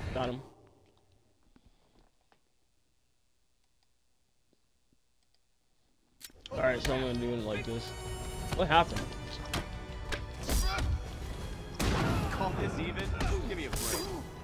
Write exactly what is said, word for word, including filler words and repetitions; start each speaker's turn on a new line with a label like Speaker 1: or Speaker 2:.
Speaker 1: Got him. Alright, so I'm gonna do it like this. What happened?
Speaker 2: Call this even? Give me a break.